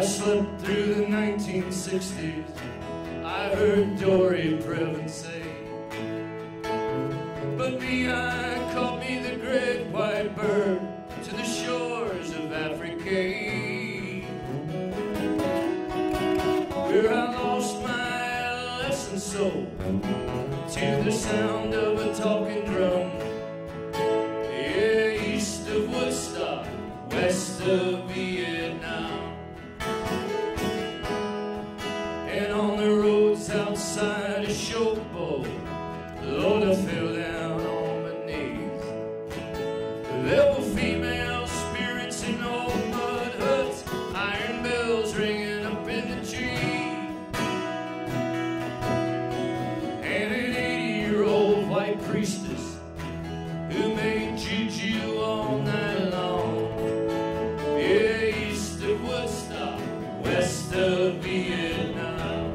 slept through the 1960s. I heard Dory Previn say, but me, I caught me the great white bird to the shores of Africa, where I lost my adolescent soul to the sound of a talking drum. Yeah, east of Woodstock, west of Vietnam. And on the roads outside of Showboat, Lord, I fell down on my knees. There were female spirits in old mud huts, iron bells ringing up in the tree, and an 80-year-old white priestess who made juju all night long. Yeah, east of Woodstock, west of Vietnam.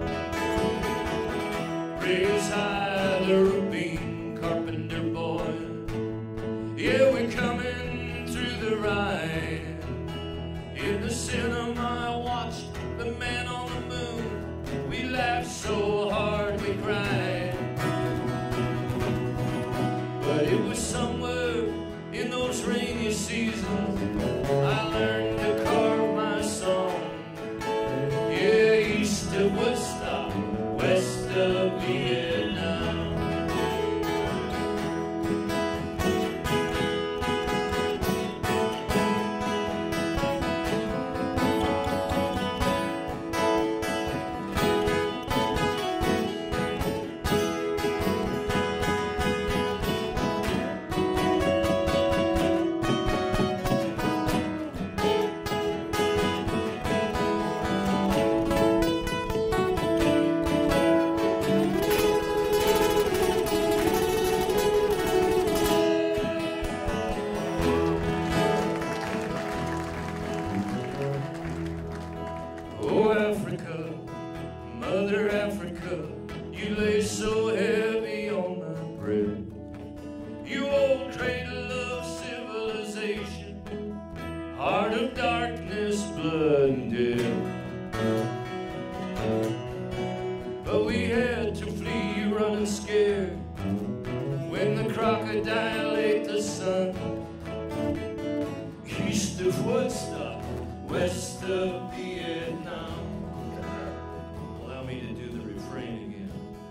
Raise high the Rubin Carpenter boy. Yeah, we're coming through the ride. In the cinema I watched The Man on the Moon. We laughed so hard we cried. But it was somewhere in those rainy seasons I learned to carve my song. Yeah, east of Woodstock, west of Vietnam. Oh, Africa, Mother Africa, you lay so heavy on my breast. You old cradle of civilization, heart of darkness, blood and death. But we had to flee, running scared, when the crocodile ate the sun. East of Woodstock, west of Vietnam. Allow me to do the refrain again.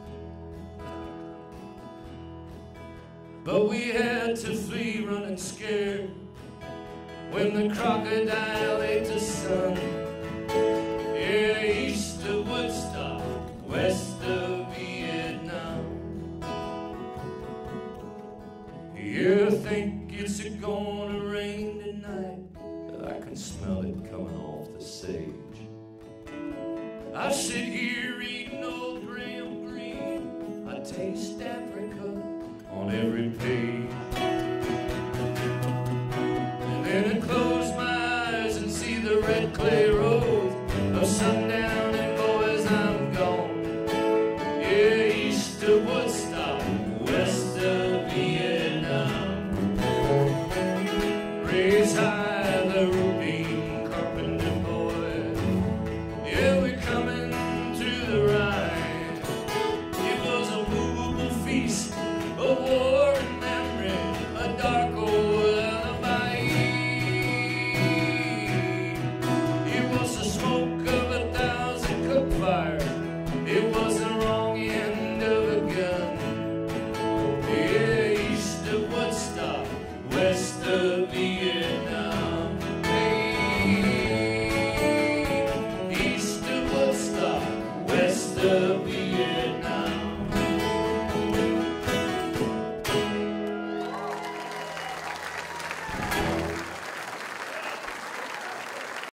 But we had to flee, running scared, when the crocodile ate the sun. Yeah, east of Woodstock, west of Vietnam. You think it's gonna rain tonight? I can smell it coming off the sage. I sit here eating old Graham Greene. I taste Africa on every page.